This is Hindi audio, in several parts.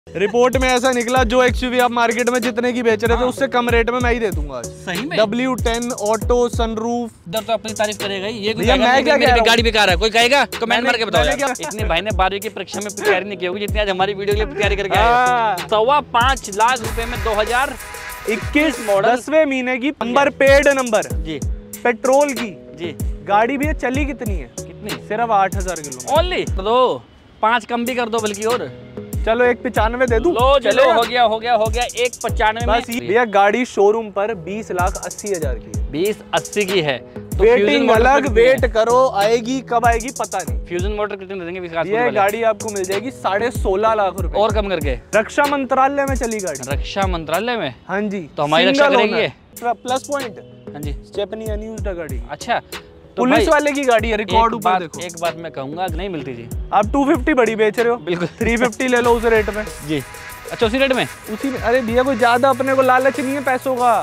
रिपोर्ट में ऐसा निकला जो एक्सयूवी आप मार्केट में जितने की बेच रहे थे उससे कम रेट में मैं ही दे दूंगा आज। सही में? W10 auto sunroof. इधर तो अपनी तारीफ करेगा ही। ये मेरी गाड़ी बेकार है, कोई कहेगा कमेंट मार के बताओ। इतने भाई ने 12वीं की परीक्षा में तैयारी नहीं की होगी जितनी आज हमारी वीडियो के लिए तैयारी करके आए। 5.25 लाख रुपए में 2021 मॉडल 10वें महीने की नंबर पेड नंबर जी, पेट्रोल की जी। गाड़ी भी चली कितनी है? कितनी? सिर्फ 8000 किलो ओनली। तो 5 कम भी कर दो बल्कि और। चलो 195 दे दूं। लो चलो, हो गया 195 में। भैया गाड़ी शोरूम पर 20,80,000 की है। 20,80 की है तो वेटिंग अलग, वेट करो, आएगी कब आएगी पता नहीं। फ्यूजन मोटर कितने दे देंगे विकास? ये गाड़ी आपको मिल जाएगी 16.5 लाख रुपए और कम करके। रक्षा मंत्रालय में चली गाड़ी। रक्षा मंत्रालय में? हाँ जी। तो हमारी रक्षा करेगी प्लस पॉइंट। हाँ जी। स्टेपनी अनयूज्ड गाड़ी। अच्छा तो पुलिस वाले की गाड़ी है, रिकॉर्ड ऊपर देखो। एक बात मैं कहूंगा, नहीं मिलती जी। आप 250 बड़ी बेच रहे हो। बिल्कुल 350 ले लो उस रेट में जी। अच्छा उसी रेट में? उसी में। अरे भैया कोई ज्यादा अपने को लालच नहीं है पैसों का।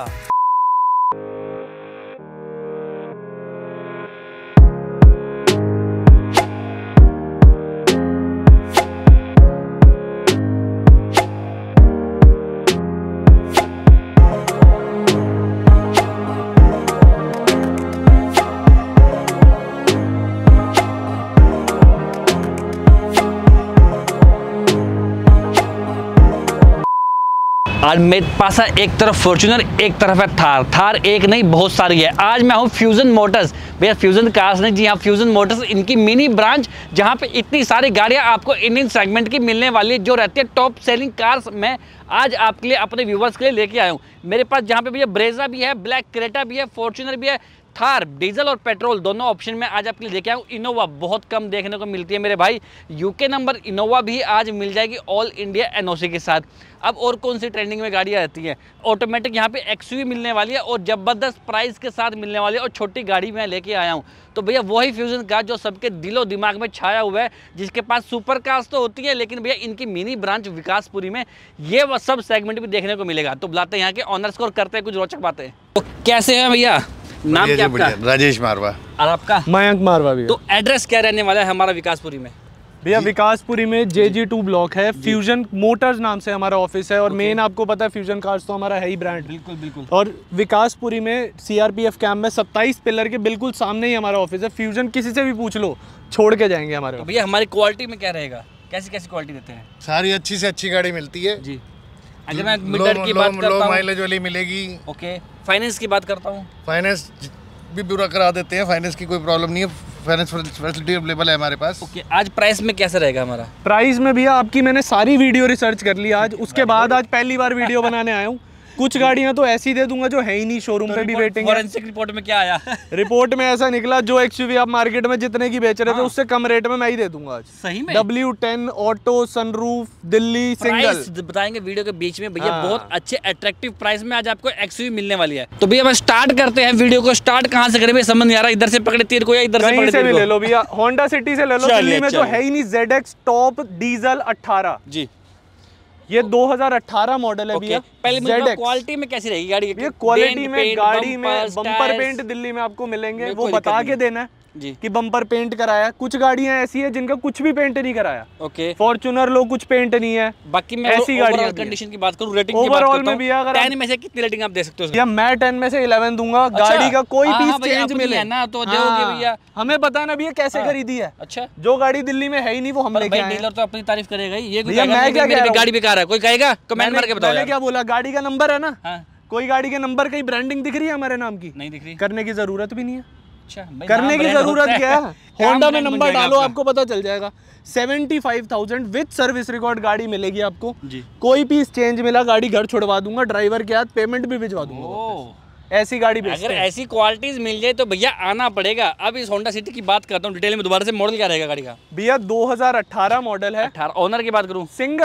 आज मेरे पास है एक तरफ फॉर्च्यूनर, एक तरफ है थार। थार एक नहीं बहुत सारी है। आज मैं हूँ फ्यूजन मोटर्स। भैया फ्यूजन कार्स नहीं, जी हाँ फ्यूजन मोटर्स, इनकी मिनी ब्रांच जहाँ पे इतनी सारी गाड़ियाँ आपको इंडियन सेगमेंट की मिलने वाली है जो रहती है टॉप सेलिंग कार्स। मैं आज आपके लिए अपने व्यूवर्स के लिए लेके आया हूँ। मेरे पास जहाँ पे भैया ब्रेजा भी है, ब्लैक क्रेटा भी है, फॉर्च्यूनर भी है, थार डीजल और पेट्रोल दोनों ऑप्शन में आज आपके लिए लेके आऊँ। इनोवा बहुत कम देखने को मिलती है मेरे भाई। यूके नंबर इनोवा भी आज मिल जाएगी ऑल इंडिया एनओसी के साथ। अब और कौन सी ट्रेंडिंग में गाड़ियाँ रहती हैं? ऑटोमेटिक यहाँ पे एक्सयूवी मिलने वाली है और ज़बरदस्त प्राइस के साथ मिलने वाली है और छोटी गाड़ी मैं लेके आया हूँ। तो भैया वही फ्यूजन कार जो सबके दिलो दिमाग में छाया हुआ है, जिसके पास सुपर कार्स तो होती है लेकिन भैया इनकी मिनी ब्रांच विकासपुरी में ये वह सब सेगमेंट भी देखने को मिलेगा। तो बुलाते हैं यहाँ के ऑनर्स को और करते हैं कुछ रोचक बातें। तो कैसे हैं भैया? नाम क्या आपका? राजेश मारवा। और आपका? मयंक मारवा भी। तो एड्रेस क्या रहने वाला है हमारा विकासपुरी में? भैया विकासपुरी में JG2 ब्लॉक है। फ्यूजन मोटर्स नाम से हमारा ऑफिस है और मेन आपको पता है फ्यूजन कार्स तो हमारा है ही ब्रांड। बिल्कुल बिल्कुल। और विकासपुरी में CRPF कैंप में 27 पिलर के बिल्कुल सामने ही हमारा ऑफिस है। फ्यूजन किसी से भी पूछ लो छोड़ के जाएंगे हमारे। तो भैया हमारी क्वालिटी में क्या रहेगा? कैसी कैसी क्वालिटी देते हैं? सारी अच्छी से अच्छी गाड़ी मिलती है जी। अगर मैं मीटर की बात करता हूं, लो माइलेज वाली मिलेगी। ओके। फाइनेंस की बात करता हूँ, फाइनेंस भी पूरा करा देते हैं, फाइनेंस की कोई प्रॉब्लम नहीं है, फाइनेंस फैसिलिटी अवेलेबल है हमारे पास। ओके। आज प्राइस में कैसा रहेगा हमारा? प्राइस में भैया आपकी मैंने सारी वीडियो रिसर्च कर ली आज, उसके बाद आज पहली बार वीडियो बनाने आया हूँ। कुछ गाड़ियां तो ऐसी दे दूंगा जो है ही नहीं, शोरूम पे भी वेटिंग है। फॉरेंसिक रिपोर्ट में क्या आया? रिपोर्ट में ऐसा निकला जो एक्सयूवी आप मार्केट में जितने की बेच रहे थे उससे कम रेट में मैं ही दे दूंगा आज। सही में? W10 auto sunroof Delhi single बताएंगे वीडियो के बीच में भैया। बहुत अच्छे अट्रैक्टिव प्राइस में आज आपको एक्सयूवी मिलने वाली है। तो भैया मैं स्टार्ट करते हैं वीडियो को। स्टार्ट कहाँ से करें भैया समझ नहीं आ रहा। इधर से पकड़े तीर को या इधर से पकड़े तीर को? ले लो भैया, होंडा सिटी से ले लो। दिल्ली में जो है ही नहीं ZX टॉप डीजल 18 जी। ये 2018 मॉडल है भैया। पहले मुझे क्वालिटी में कैसी रहेगी गाड़ी? क्वालिटी में गाड़ी में बम्पर पेंट दिल्ली में आपको मिलेंगे, वो बता के देना है जी कि बम्पर पेंट कराया। कुछ गाड़ियां ऐसी है जिनका कुछ भी पेंट नहीं कराया। ओके। फॉर्च्यूनर लो कुछ पेंट नहीं है। बाकी मैं ऐसी गाड़ी कंडीशन की बात करूं, रेटिंग की बात ओवरऑल में भी अगर 10 में से कितनी रेटिंग आप दे सकते हो? भैया मैं 10 में से 11 दूंगा। गाड़ी का कोई पीस चेंज मिले ना तो दोगे भैया। हमें पता है ना भैया कैसे खरीदी है। अच्छा। जो गाड़ी दिल्ली में है ही नहीं वो हम लेके आए। डीलर तो अपनी तारीफ करेगा ही। ये मेरी गाड़ी बेकार है, कोई कहेगा कमेंट मार के बताओ। मैंने क्या बोला? गाड़ी का नंबर है ना। हाँ। कोई गाड़ी के नंबर की ब्रांडिंग दिख रही है हमारे नाम की? नहीं दिख रही। करने की जरूरत भी नहीं है। अच्छा, करने की जरूरत क्या है? होंडा में नंबर डालो आपको पता चल जाएगा। 75,000 विद सर्विस रिकॉर्ड गाड़ी मिलेगी आपको जी। कोई पीस चेंज मिला गाड़ी घर छुड़वा दूंगा, ड्राइवर के हाथ पेमेंट भी भिजवा दूंगा। ऐसी गाड़ी अगर ऐसी क्वालिटीज मिल जाए तो भैया आना पड़ेगा। अब इस होंडा सिटी की बात करता हूँ डिटेल में दोबारा से। मॉडल क्या रहेगा गाड़ी का? भैया 2018 मॉडल है। 18। ओनर की बात करूँ,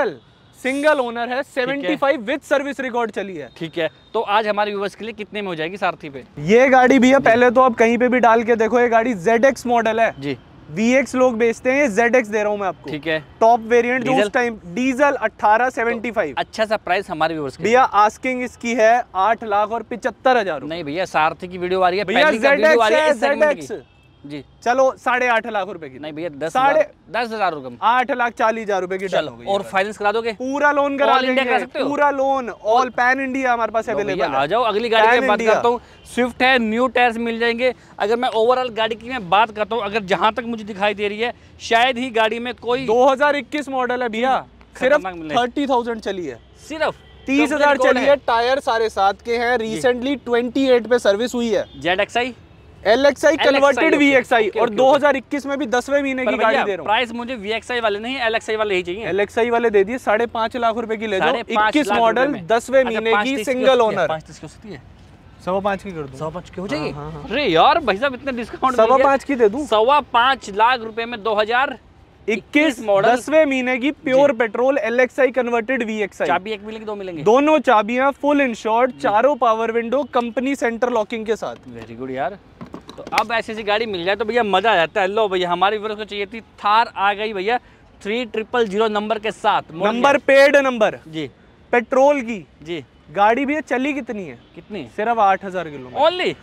सिंगल ओनर है। 75 विद सर्विस रिकॉर्ड चली है। ठीक है। तो आज हमारे व्यूअर्स के लिए कितने में हो जाएगी सारथी पे? ये गाड़ी भैया पहले तो आप कहीं पे भी डाल के देखो, ये गाड़ी ZX मॉडल है जी। VX लोग बेचते हैं, ये ZX दे रहा हूँ मैं आपको। ठीक है। टॉप वेरिएंट जो उस टाइम डीजल 1875। अच्छा सा प्राइस हमारे व्यूअर्स के लिए। भैया आस्किंग इसकी है 8,75,000। नहीं भैया सारथी की वीडियो आ रही है, भैया ZX है, ZX जी, चलो 8.5 लाख रुपए की। नहीं भैया 10,000 कम, 8,40,000 रुपए की डन हो गई। और फाइनेंस करा दोगे? पूरा लोन करा All India देंगे, करा सकते हो? पूरा लोन ऑल पैन इंडिया हमारे पास अवेलेबल है। आ जाओ, अगली गाड़ी की बात करता हूँ। स्विफ्ट है, न्यू टायर्स मिल जाएंगे। अगर मैं ओवरऑल गाड़ी की मैं बात करता हूँ, अगर जहाँ तक मुझे दिखाई दे रही है, शायद ही गाड़ी में कोई 2021 मॉडल है भैया, सिर्फ 30,000 चली है, सिर्फ 30,000 चली है। टायर सारे 7 के हैं, रिसेंटली 28 पे सर्विस हुई है। ZXi LXi कन्वर्टेड VXi, और 2021 में भी 10वें महीने की गाड़ी दे रहा हूँ। प्राइस मुझे VXi वाले नहीं, LXi वाले ही चाहिए। LXi वाले दे दिए, 5.5 लाख रुपए की ले जाओ। 21 मॉडल 10वें महीने की सिंगल ओनर। 5 की हो सकती है, 5.25 की कर दूं। 5.25 की हो जाएगी। हाँ। अरे यार भाई साहब, इतने डिस्काउंट 5.25 की दे दूं। 5.25 लाख रुपए में 2021 मॉडल 10वें महीने की pure petrol LXi converted VXi। चाबी एक मिलेगी, 2 मिलेंगे? दोनों चाबियां फुल इंश्योर्ड, चारों power window, company centre locking के साथ। वेरी गुड यार। तो अब ऐसी गाड़ी मिल जाए तो भैया मजा आ जाता है। लो भैया, हमारी व्यूअर्स को चाहिए थी थार, आ गई भैया 3000 नंबर के साथ। नंबर पेड नंबर जी, पेट्रोल की जी। गाड़ी भैया चली कितनी है? कितनी? सिर्फ 8,000 किलोमीटर ओनली।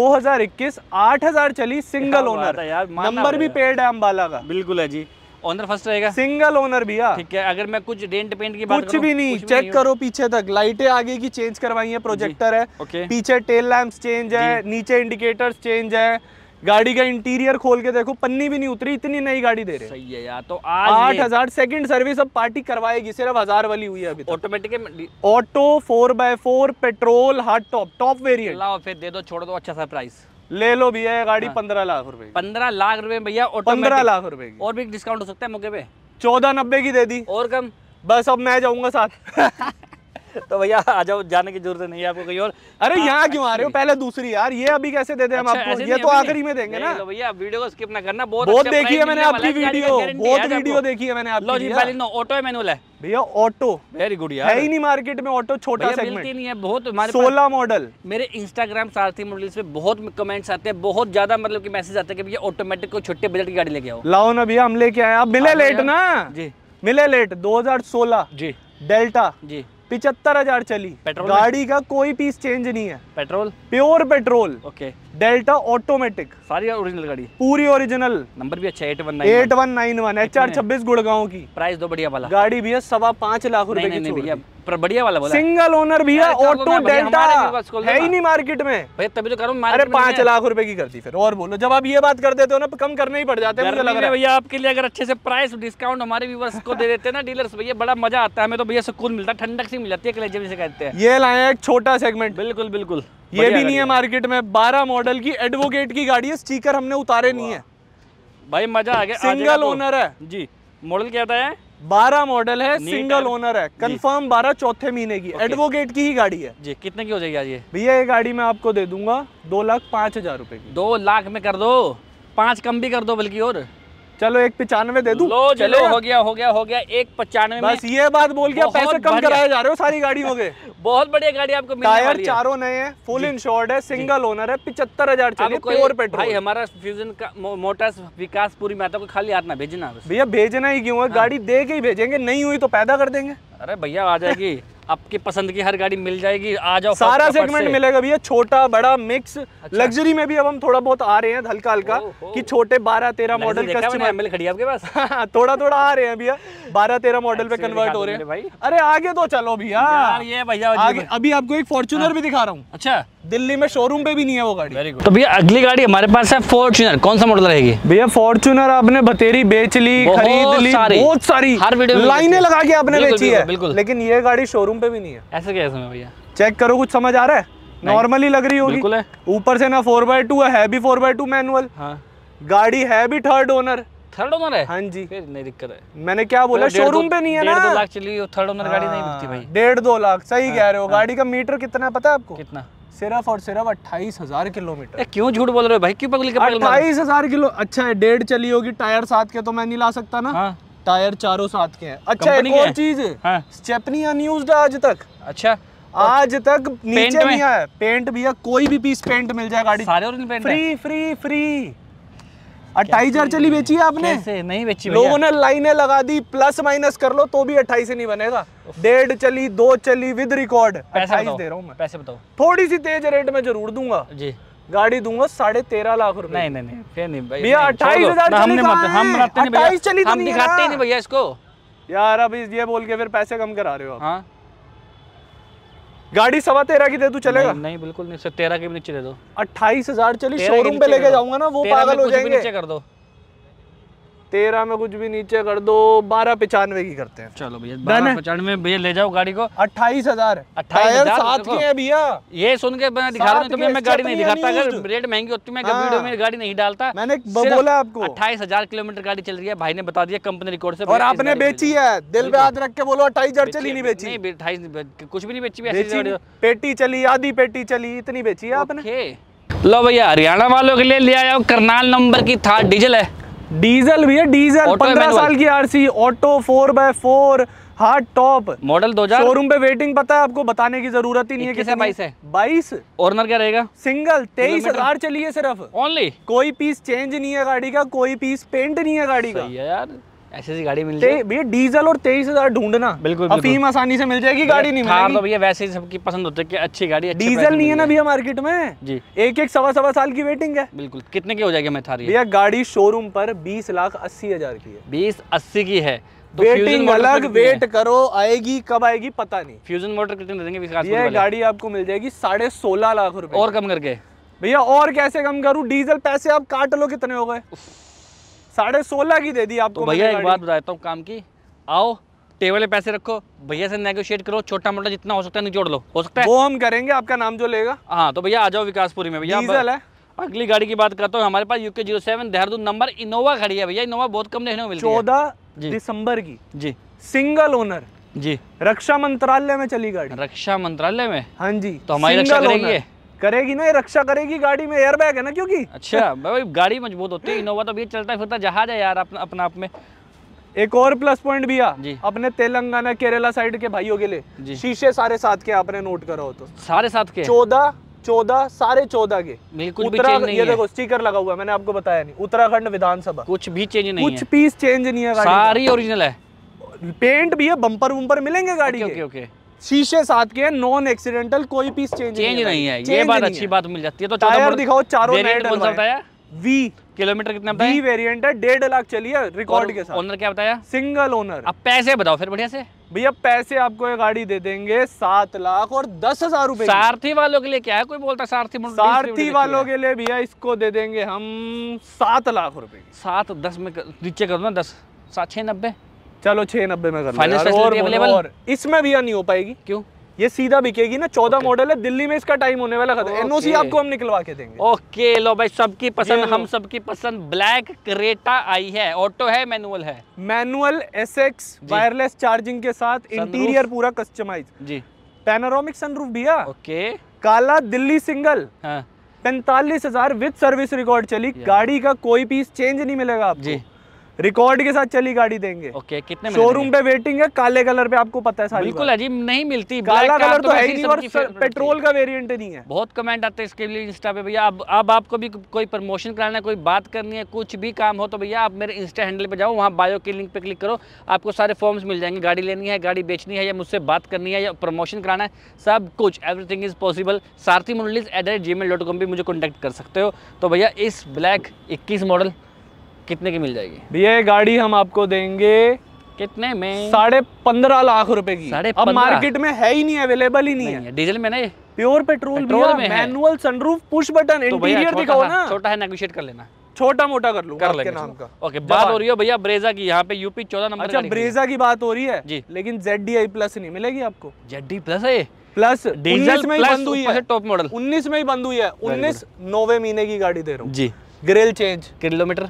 2021 8,000 चली, सिंगल ओनर यार, नंबर भी पेड है अम्बाला का। बिल्कुल है जी। ओनर फर्स्ट रहेगा, सिंगल ओनर भैया। ठीक है। अगर मैं कुछ डेंट पेंट की बात कुछ भी नहीं, चेक करो पीछे तक, लाइटें आगे की चेंज करवाई है, प्रोजेक्टर है, पीछे टेल लैंप्स चेंज है, नीचे इंडिकेटर्स चेंज है। गाड़ी का इंटीरियर खोल के देखो, पन्नी भी नहीं उतरी, इतनी नई गाड़ी दे रहे हैं। सही है यार। तो आज 8,000 सेकंड सर्विस अब पार्टी करवाएगी, सिर्फ 1000 वाली हुई है अभी। Automatic auto 4x4 petrol hard top variant. लाओ फिर दे दो, छोड़ दो, अच्छा सा प्राइस ले लो भैया, ये गाड़ी 15 लाख रुपए। 15 लाख रुपए भैया, 15 लाख रुपए की। और भी डिस्काउंट हो सकता है मौके पे? 1490 की दे दी, और कम? बस अब मैं जाऊंगा साथ। तो भैया आ जाओ, जाने की जरूरत नहीं है आपको कहीं और। अरे यहाँ क्यों आ रहे हो? पहले दूसरी यार, ये अभी कैसे दे दें हम आपको? ये तो आखिरी में देंगे ना। भैया वीडियो को स्किप ना करना, बहुत देखी है मैंने आपकी वीडियो, बहुत वीडियो देखी है मैंने आपकी। लो जी, बैलिनो ऑटो है, मैनुअल है भैया? ऑटो वेरी गुड यार, है ही नहीं मार्केट में ऑटो, छोटा सेगमेंट नहीं है बहुत। हमारे 16 मॉडल। मेरे इंस्टाग्राम सारथी मॉडल्स पे बहुत कमेंट्स आते हैं, बहुत ज्यादा मतलब कि मैसेज आते हैं कि भैया ऑटोमेटिक को छोटे बजट की गाड़ी लेके आओ। लाओ ना भैया, हम लेके आए। आप मिले लेट ना जी, मिले लेट। 2016 जी, डेल्टा जी, 75,000 चली। पेट्रोल गाड़ी का कोई पीस चेंज नहीं है, petrol pure petrol. Okay. Delta automatic, सारी ओरिजिनल गाड़ी, पूरी ओरिजिनल। नंबर भी अच्छा 8191 HR 26 गुड़गांव की। प्राइस दो बढ़िया वाला। गाड़ी भैया 5.25 लाख रुपए की भैया, पर बढ़िया वाला बोला। सिंगल ओनर भैया, ऑटो डेल्टा है ही नहीं मार्केट में भैया, तभी तो करूँ। अरे 5 लाख रुपए की करती फिर। और बोलो, जब आप ये बात कर देते हो ना, कम करने ही पड़ जाते हैं मुझे लग रहा है भैया। आपके लिए अगर अच्छे से प्राइस डिस्काउंट हमारे व्यूअर्स को दे देते हैं ना डीलर्स, भैया बड़ा मजा आता है हमें। तो भैया सुकून मिलता है, ठंडक सी मिल जाती है, कलेजे जिसे कहते हैं। ये लाए एक छोटा सेगमेंट, बिल्कुल बिल्कुल। ये भी नहीं है मार्केट में। 12 मॉडल की एडवोकेट की गाड़ी है, स्टिकर हमने उतारे नहीं है भाई, मजा आ गया। सिंगल ओनर है जी। मॉडल क्या है? 12 मॉडल है, सिंगल ओनर है, कंफर्म 12 चौथे महीने की, एडवोकेट की ही गाड़ी है जी। कितने की हो जाएगी आज ये भैया? ये गाड़ी मैं आपको दे दूंगा 2,05,000 रुपए की। 2 लाख में कर दो, 5 कम भी कर दो बल्कि। और चलो 1,95 दे दूं। लो चलो, हो गया 1,95 बस ये बात बोल के पैसे कम कराए जा रहे हो सारी गाड़ियों के। बहुत बढ़िया गाड़ी आपको मिलने वाली है। टायर चारों नए हैं, फुल इंश्योर्ड है, सिंगल ओनर है, 75,000 चली, प्योर पेट्रोल। भाई हमारा फ्यूजन का मोटर्स विकासपुरी में आता है, खाली हाथ ना भेजना भैया। भेजना ही क्यों है, गाड़ी दे के ही भेजेंगे, नहीं हुई तो पैदा कर देंगे। अरे भैया आ जाएगी, आपकी पसंद की हर गाड़ी मिल जाएगी। आ जाओ, सारा सेगमेंट मिलेगा भैया, छोटा बड़ा मिक्स। लग्जरी में भी अब हम थोड़ा बहुत आ रहे हैं, हल्का हल्का, कि छोटे 12-13 मॉडल कस्टमर खड़ी आपके पास। थोड़ा थोड़ा आ रहे हैं भैया, 12-13 मॉडल पे कन्वर्ट हो रहे हैं भाई। अरे आगे तो चलो भैया, ये भैया आगे अभी आपको एक फॉर्च्यूनर भी दिखा रहा हूँ। अच्छा, दिल्ली में शोरूम पे भी नहीं है वो गाड़ी। Very good. तो भैया अगली गाड़ी हमारे पास है फॉर्च्यूनर। कौन सा मॉडल रहेगी भैया? फॉर्च्यूनर आपने बतेरी बेच ली, खरीद ली, बहुत सारी हर वीडियो लाइनें लगा के आपने बेची है, बिल्कुल। लेकिन ये गाड़ी शोरूम पे भी नहीं है। ऐसे कैसे में भैया? चेक करो, कुछ समझ आ रहा है? नॉर्मली लग रही होगी, ऊपर से ना 4x2 है भी 4x2 मैनुअल। गाड़ी है भी थर्ड ओनर। थर्ड ओनर है? हाँ जी। फिर नहीं दिक्कत है। मैंने क्या बोला, शोरूम पे नहीं है ना। 1.5-2 लाख चली, थर्ड ओनर गाड़ी नहीं बिकती भाई। 1.5-2 लाख, सही कह रहे हो। गाड़ी का मीटर कितना है पता है आपको? कितना? सिर्फ और सिर्फ 28,000 किलोमीटर। क्यों झूठ बोल रहे हो भाई? क्यों पगली के 28,000 किलो? अच्छा है, 1.5 चली होगी। टायर 7 के तो मैं नहीं ला सकता ना। टायर चारों 7 के हैं। अच्छा एक और चीज, स्टेपनी अनयूज्ड आज तक। अच्छा, आज तक नीचे नहीं आया पेंट भैया। कोई भी पीस पेंट मिल जाए गाड़ी, सारे original paint free free free. 28,000 चली बेची है आपने? कैसे नहीं बेची? लोगों ने लाइनें लगा दी, प्लस माइनस कर लो तो भी 28 से नहीं बनेगा। 1.5 चली, 2 चली विद रिकॉर्ड, 28 दे रहा हूँ मैं। पैसे बताओ। थोड़ी सी तेज रेट में जरूर दूंगा जी। गाड़ी दूंगा 13.5 लाख रुपए। नहीं नहीं नहीं फिर नहीं भाई भैया 28,000 हम बनाते नहीं भैया, 28 चली तो हम नहीं है दिखाते ही ना। नहीं भैया इसको यार अब ये बोल के फिर पैसे कम करा रहे हो आप। हाँ गाड़ी 13.25 की दे तू चलेगा? नहीं बिल्कुल नहीं सर, 13 के भी नीचे दे दो। 28,000 चली, 13 के शोरूम पे नीचे लेके कर दो। जाऊंगा ना वो 13 पागल में हो कुछ भी जाएंगे। नीचे कर दो। 13 में कुछ भी नीचे कर दो, 12.95 की करते हैं। चलो भैया Done है? 12.95 भैया ले जाओ गाड़ी को। 28,000 28,000 टायर 7 देखो। के हैं भैया। ये सुन के मैं दिखा रहा हूँ, तो मैं गाड़ी नहीं दिखाता। अगर unused। रेट महंगी होती मैं हाँ। वीडियो में गाड़ी नहीं डालता। मैंने सिर्फ बोला आपको 28,000 किलोमीटर गाड़ी चल रही है, भाई ने बता दिया कंपनी रिकॉर्ड से। और आपने बेची है, दिल पे हाथ रख के बोलो 28,000 चली नहीं बेची। नहीं 28 कुछ भी नहीं बेची। बेची, पेटी चली, आधी पेटी चली, इतनी बेची है आपने। लो भैया हरियाणा वालों के लिए ले आया करनाल नंबर की थार, डीजल है। डीजल भैया, डीजल 15 साल की RC, auto 4x4 hard top model 2000। Showroom पे वेटिंग पता है आपको, बताने की जरूरत ही नहीं है। 21 है 22 है? 22। ऑनर क्या रहेगा? सिंगल 23,000 चली है सिर्फ। ओनली कोई पीस चेंज नहीं है गाड़ी का, कोई पीस पेंट नहीं है गाड़ी का। सही है यार, ऐसी गाड़ी मिल जाए भैया डीजल और 23,000 ढूंढना, बिल्कुल अफीम आसानी से मिल जाएगी, गाड़ी नहीं थार तो मिलेगी। भैया वैसे ही सबकी पसंद होती है कि अच्छी गाड़ी अच्छे डीजल नहीं है ना भैया मार्केट में जी। एक सवा साल की वेटिंग है। बिल्कुल। कितने की हो जाएगी हमें थार? भैया गाड़ी शोरूम पर 20,80,000 की है। 20-80 की है तो वेटिंग अलग, वेट करो, आएगी कब आएगी पता नहीं। फ्यूजन मोटर कितने दे देंगे? ये गाड़ी आपको मिल जाएगी 16.5 लाख रुपए। और कम करके भैया और कैसे कम करूं? डीजल पैसे आप काट लो, कितने हो गए? 16.5 की दे दी आपको। तो भैया एक बात बताता हूँ काम की, आओ टेबल पे पैसे रखो, भैया से नेगोशिएट करो, छोटा मोटा जितना हो सकता है निचोड़ लो, हो सकता है वो हम करेंगे, आपका नाम जो लेगा। हाँ तो भैया आ जाओ विकासपुरी में। भैया डीजल है। अगली गाड़ी की बात करता हूँ, हमारे पास UK 07 देहरादून नंबर इनोवा खड़ी है भैया। इनोवा बहुत कम देखने को मिलती है। 14 दिसंबर की जी, सिंगल ओनर जी। रक्षा मंत्रालय में चली गाड़ी। रक्षा मंत्रालय में? हाँ जी। तो हमारी रक्षा करेगी? करेगी ना, ये रक्षा करेगी। गाड़ी में एयरबैग है ना, क्योंकि अच्छा भाई गाड़ी मजबूत होती है। इनोवा तो भैया चलता फिरता जहाज है यार अपना आप में। एक और प्लस पॉइंट भी जी। अपने तेलंगाना केरला साइड के भाइयों के लिए शीशे सारे 7 के, आपने नोट करा हो तो। सारे 7 के? 14 सारे 14 के। कुछ भी चेंज नहीं ये है। देखो स्टिकर लगा हुआ है, मैंने आपको बताया नहीं। उत्तराखंड विधानसभा, कुछ भी चेंज नहीं है, कुछ पीस चेंज नहीं है गाड़ी का। सारी ओरिजिनल है। पेंट भी है, बम्पर वम्पर मिलेंगे गाड़ी ओके के। ओके। शीशे 7 के, नॉन एक्सीडेंटल, कोई पीस चेंज नहीं है। ये बात अच्छी बात मिल जाती है। तो टायर दिखाओ, चारों नए कौन सा बताया? वी किलोमीटर कितना बताया? वी वेरिएंट है, 1.5 लाख चली है रिकॉर्ड के साथ। ओनर क्या बताया? Single owner. अब पैसे बताओ फिर बढ़िया से। भैया पैसे आपको ये गाड़ी दे देंगे 7,10,000 रुपए। सारथी वालों के लिए क्या है? कोई बोलता सारथी वालों के लिए भैया इसको दे देंगे हम 7 लाख रुपए। 7-10 में नीचे कर दो ना, 10 690। चलो 690 में कर लो फाइनेंस यार। Facility available? और इसमें भैया नहीं हो पाएगी। क्यों? ये सीधा बिकेगी ना। 14 मॉडल है, दिल्ली में इसका टाइम होने वाला खत्म। एनओसी आपको हम निकलवा के देंगे। ओके लो भाई, सबकी पसंद, हम सबकी पसंद ब्लैक क्रेटा आई है। ऑटो है, मैनुअल है? मैनुअल SX वायरलेस चार्जिंग के साथ, इंटीरियर पूरा कस्टमाइज जी, पैनोरामिक सनरूफ भैया। ओके। काला दिल्ली सिंगल, हाँ 45,000 विद सर्विस रिकॉर्ड चली। गाड़ी का कोई पीस चेंज नहीं मिलेगा आपको जी, रिकॉर्ड के साथ चली गाड़ी देंगे। ओके। कितने में? शोरूम पे वेटिंग है, काले कलर पे, आपको पता है सारी बिल्कुल है जी, नहीं मिलती। काला कलर तो है ही नहीं, और पेट्रोल का वेरिएंट नहीं है। बहुत कमेंट आते हैं इसके लिए इंस्टा पे भैया। अब आपको भी कोई प्रमोशन कराना है, कोई बात करनी है, कुछ भी काम हो तो भैया आप मेरे इंस्टा हैंडल पे जाओ, वहाँ बायो के लिंक पे क्लिक करो, आपको सारे फॉर्म्स मिल जाएंगे। गाड़ी लेनी है, गाड़ी बेचनी है, या मुझसे बात करनी है, या प्रमोशन कराना है, सब कुछ, एवरीथिंग इज पॉसिबल। sarthimunlis@gmail.com भी मुझे कॉन्टैक्ट कर सकते हो। तो भैया इस ब्लैक 21 मॉडल कितने की मिल जाएगी? भैया ये गाड़ी हम आपको देंगे कितने में? 15.5 लाख रुपए की। 15.5? अब मार्केट में है ही नहीं, अवेलेबल ही नहीं है। डीजल में ना, ये प्योर पेट्रोल में, manual sunroof, push button, interior दिखाओ ना। छोटा है, नेगोशिएट कर लेना, छोटा मोटा कर लूंगा आपके नाम का। ओके। बात हो रही है भैया ब्रेजा की, यहाँ पे UP 14 नंबर। अच्छा ब्रेजा की बात हो रही है जी, लेकिन ZDI प्लस नहीं मिलेगी आपको। ZD प्लस है, प्लस डीजल में ही बंद हुई है, टॉप मॉडल 19 में ही बंद हुई है। 19 9वें महीने की गाड़ी दे रहा हूँ जी। Grill change, kilometre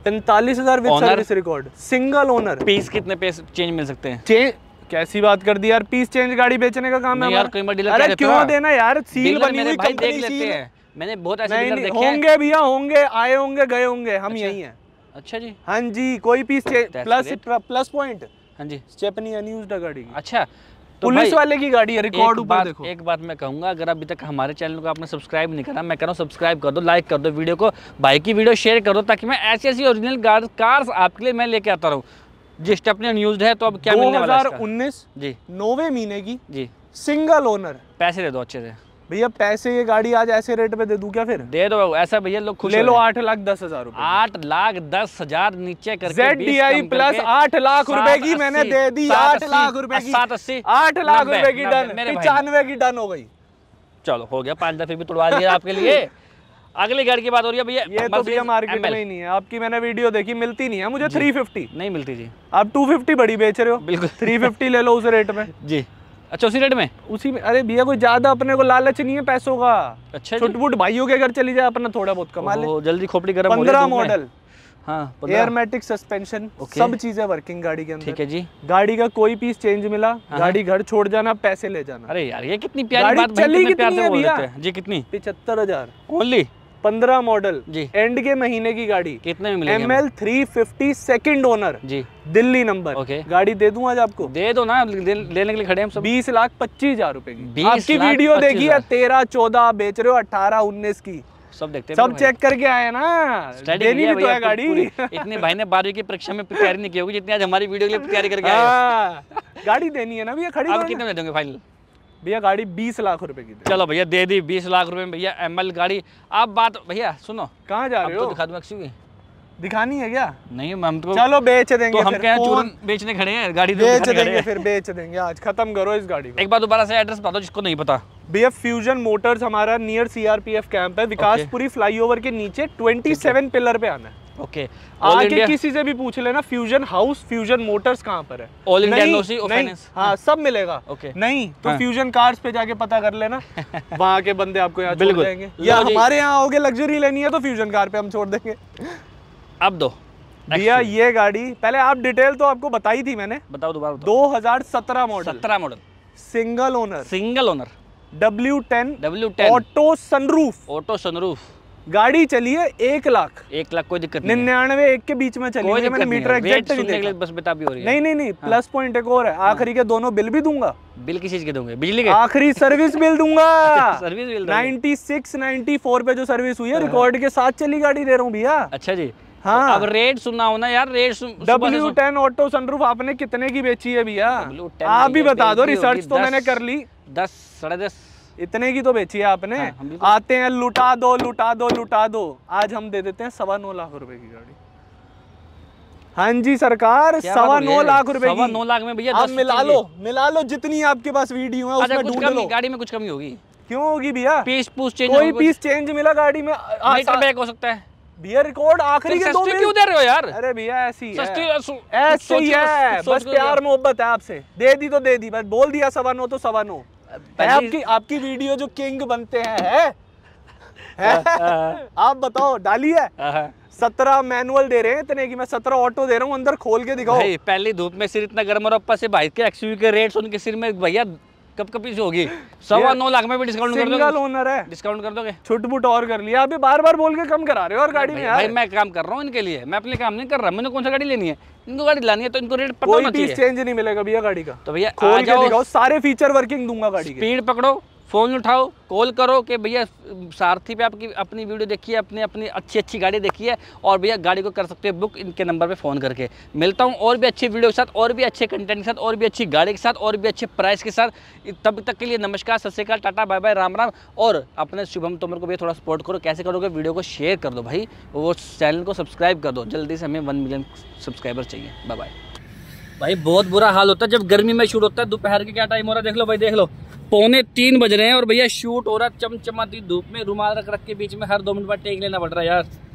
45,000 with service record, single owner. Piece कितने पैसे चेंज मिल सकते हैं? चेंज कैसी बात कर दी यार, पीस चेंज गाड़ी बेचने का काम है यार। कई बार डीलर अरे क्यों देना यार, सील बनी हुई कंपनी सील है। मैंने बहुत ऐसे डीलर देखे होंगे भैया, होंगे, आए होंगे, गए होंगे, हम यही हैं। अच्छा जी, हाँ जी, कोई पीस प्लस पॉइंट। हाँ जी, स्टेपनी अनयूज्ड गाड़ी। अच्छा तो पुलिस वाले की गाड़ी है, रिकॉर्ड ऊपर देखो। एक बात मैं कहूंगा, अगर अभी तक हमारे चैनल को आपने सब्सक्राइब नहीं करा, मैं कह रहा हूँ सब्सक्राइब कर दो, लाइक कर दो वीडियो को, भाई की वीडियो शेयर कर दो, ताकि मैं ऐसी ऐसी ओरिजिनल कार्स आपके लिए मैं लेके आता रहूँ। जी स्टेपनी अनयूज्ड है, तो अब क्या मिलने वाला है? 2019 जी, 9वें महीने की जी, सिंगल ओनर। पैसे दे दो अच्छे से। भैया पैसे ये गाड़ी आज ऐसे रेट पे दे दूं क्या? फिर दे दो ऐसा भैया, लोग खुश ले लो 8,10,000 रुपए। 8,10,000 नीचे करके ZDI प्लस 8 लाख रुपए की मैंने दे दी। 8 लाख रुपए की, 780 8 लाख रुपए की डन, 95 की डन हो गई। चलो हो गया, 5,000 फिर भी तुड़वा दिया आपके लिए। अगली गाड़ी की बात हो रही है भैया। ये तो भैया मार्केट में ही नहीं है, आपकी मैंने वीडियो देखी, मिलती नहीं है मुझे। 350 नहीं मिलती जी, आप 250 बड़ी बेच रहे हो। बिल्कुल 350 ले लो उस रेट में जी। अच्छा उसी रेट में? उसी में। अरे भैया कोई ज्यादा अपने को लालच नहीं है पैसों का। अच्छा छुटपुट भाइयों के घर चली जाए, अपना थोड़ा बहुत कमा ले। जल्दी खोपड़ी गर्म हो रही है। 15 मॉडल, हाँ, एयरमेटिक सस्पेंशन, सब चीजें वर्किंग गाड़ी के अंदर। ठीक है जी। गाड़ी का कोई पीस चेंज मिला, गाड़ी घर छोड़ जाना, पैसे ले जाना। अरे यार ये कितनी प्यारी बात चली कितनी है भैया जी? कितनी? 75,000 ओनली। 15 मॉडल जी, एंड के महीने की गाड़ी। कितने में मिलेगी? ML 350 सेकंड ओनर जी, दिल्ली नंबर। ओके, गाड़ी दे दूं आज आपको? दे दो ना, लेने के लिए खड़े हम सब। 20,25,000 रुपए की। आपकी वीडियो देखी है, 13, 14 बेच रहे हो, 18, 19 की सब देखते हैं, सब चेक करके आए ना। देनी भी तो है गाड़ी। इतने भाई ने 12वीं की परीक्षा में तैयारी नहीं की होगी जितनी आज हमारी वीडियो के लिए तैयारी करके आए। गाड़ी देनी है ना भैया, खड़ी। आप कितने में दोगे फाइनल? भैया गाड़ी 20 लाख रुपए की। चलो भैया दे दी 20 लाख रुपए में भैया ML गाड़ी। आप बात भैया सुनो, कहाँ जा रहे हो? तो दिखा दूं एक्सयूवी। दिखानी है क्या? नहीं हम तो चलो बेच देंगे। तो हम क्या चूरन बेचने खड़े हैं, गाड़ी बेच देंगे, फिर बेच देंगे। आज खत्म करो इस गाड़ी को। एक बार दोबारा से एड्रेस बता दो जिसको नहीं पता। भैया फ्यूजन मोटर्स हमारा नियर CRPF कैंप है, विकासपुरी फ्लाईओवर के नीचे 27 पिलर पे आना है। ओके, आगे किसी से भी पूछ लेना फ्यूजन हाउस, फ्यूजन मोटर्स कहाँ पर है। ऑल इंडिया एनओसी और फाइनेंस, हाँ सब मिलेगा। ओके, नहीं तो फ्यूजन कार्स पे जाके पता कर लेना, वहाँ के बंदे आपको यहाँ छोड़ देंगे। या हमारे यहाँ आओगे लग्जरी लेनी है तो फ्यूजन कार पे हम छोड़ देंगे। अब दो भैया ये गाड़ी पहले आप डिटेल तो आपको बताई थी मैंने, बताओ दोबारा। 2017 model, 17 model, single owner W10 auto sunroof. गाड़ी चली है 1 लाख, 1 लाख, कोई दिक्कत नहीं। 99 1 के बीच में चली है। मैंने मीटर एग्जैक्ट नहीं देखा, बस बता भी हो रही है। नहीं प्लस पॉइंट एक और है, आखिरी के दोनों बिल भी दूंगा। बिल किस चीज के दोगे? बिजली के? आखिरी सर्विस बिल दूंगा। सर्विस बिल 96 94 पे जो सर्विस हुई है रिकॉर्ड के साथ चली गाड़ी दे रहा हूँ भैया। अच्छा जी। हाँ तो अब रेट सुनना हो ना यार, रेट W10 ऑटो सनरूफ आपने कितने की बेची है भैया? आप भी बता दो, रिसर्च तो मैंने कर ली। 10 साढ़े 10 इतने की तो बेची है आपने। हाँ, आते हैं लुटा दो। आज हम दे देते हैं 9.25 लाख रुपए की गाड़ी। हाँ जी सरकार, 9.25 लाख रुपए की। 9.25 लाख में भैया आप मिला लो जितनी आपके पास वीडियो है उसमें ढूंढ लो। गाड़ी में कुछ कमी होगी? क्यों होगी भैया? कोई पीस चेंज मिला गाड़ी में, हो सकता है भैया। रिकॉर्ड आखिरी के 2 क्यों दे रहे हो यार? अरे भैया ऐसी है, बस प्यार मोहब्बत है आपसे। दे दी तो दे दी, बस बोल दिया 9.25 तो 9.25। आपकी वीडियो जो किंग बनते हैं आप बताओ, डाली है? 17 मैनुअल दे रहे हैं इतने की, मैं 17 ऑटो दे रहा हूँ। अंदर खोल के दिखाओ। पहली धूप में सिर इतना गर्म और ऊपर से भाई के एक्सयूवी के रेट सुन के सिर में भैया कब से होगी। 9.25 लाख में भी डिस्काउंट कर दोगे? सिंगल ओनर है, डिस्काउंट कर दोगे? छुटपुट और कर लिया। अभी बार बोल के कम करा रहे हो और गाड़ी में यार। भाई मैं काम कर रहा हूँ इनके लिए, मैं अपने काम नहीं कर रहा। मैंने कौन सा गाड़ी लेनी है? इनको गाड़ी लानी है तो इनको रेट पता होना चाहिए। कोई पीस चेंज नहीं मिलेगा भैया गाड़ी का। तो भैया खोल के दिखाओ, सारे फीचर वर्किंग दूंगा गाड़ी के। स्पीड पकड़ो, फोन उठाओ, कॉल करो कि भैया सारथी पे आपकी अपनी वीडियो देखिए, अपनी अच्छी गाड़ी देखिए और भैया गाड़ी को कर सकते हो बुक इनके नंबर पे फ़ोन करके। मिलता हूँ और भी अच्छी वीडियो के साथ, और भी अच्छे कंटेंट के साथ, और भी अच्छी गाड़ी के साथ, और भी अच्छे प्राइस के साथ। तब तक के लिए नमस्कार, सत श्री अकाल, टाटा बाय बाय, राम राम। और अपने शुभम तोमर को भी थोड़ा सपोर्ट करो। कैसे करोगे? वीडियो को शेयर कर दो भाई, वो चैनल को सब्सक्राइब कर दो। जल्दी से हमें 1 मिलियन सब्सक्राइबर चाहिए। Bye bye. भाई बहुत बुरा हाल होता है जब गर्मी में शूट होता है। दोपहर के क्या टाइम हो रहा है देख लो भाई, देख लो 2:45 बज रहे हैं और भैया शूट हो रहा है चमचमाती धूप में। रुमाल रख के बीच में हर 2 मिनट बाद टेक लेना पड़ रहा है यार।